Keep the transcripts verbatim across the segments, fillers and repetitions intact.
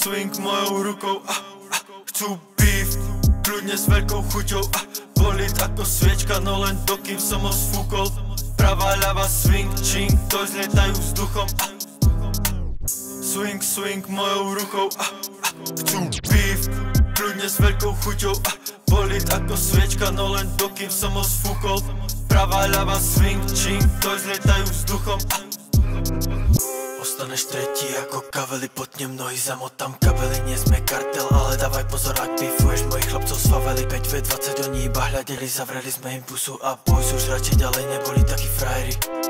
swing mojou rukou, ah, ah, chcú beef, kľudne s veľkou chuťou, ah, bolit ako sviečka, no len dokým som ho sfúkol. Pravá, ľava, swing, ching, to zlietajú vzduchom, ah. Swing, swing mojou rukou, ah, ah, chcú beef, kľudne s veľkou chuťou, ah, bolit ako sviečka, no len dokým som ho sfúkol. Pravá, ľava, swing, ching, to zlietajú vzduchom, ah. Ostaneš tretí ako kavely, potnem nohy, zamotám kabely. Nie sme kartel, ale dávaj pozor, ak bifuješ mojich chlapcov z favely. päť ve dvadsať, oni iba hľadeli, zavreli sme im pusu a boys už radšej ďalej neboli takí frajeri.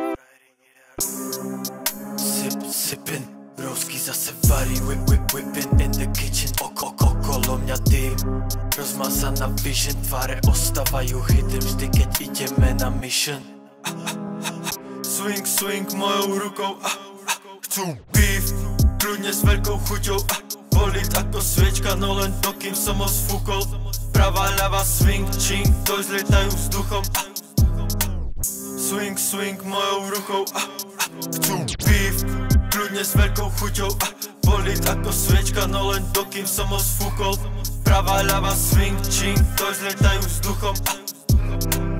Sip, sippin', brousky zase varí, whip, whip, whippin' in the kitchen. Oko, okolo mňa dým, rozmazaná vision, tváre ostávajú hitem vždy, keď ideme na mission. Swing, swing mojou rukou, ah, ah, chcú beef, kľudne s veľkou chuťou, ah, bolit ako sviečka, no len dokým som ho sfúkol. Pravá, ľava, swing, ching, to zlietajú vzduchom, ah. Swing, swing mojou rukou, ah, ah, chcú beef, kľudne s veľkou chuťou, ah, bolit ako sviečka, no len dokým som ho sfúkol. Pravá, ľava, swing, ching, to zlietajú vzduchom, ah.